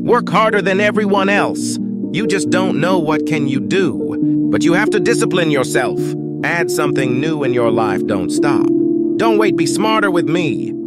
Work harder than everyone else. You just don't know what can you do. But you have to discipline yourself. Add something new in your life, don't stop. Don't wait, be smarter with me.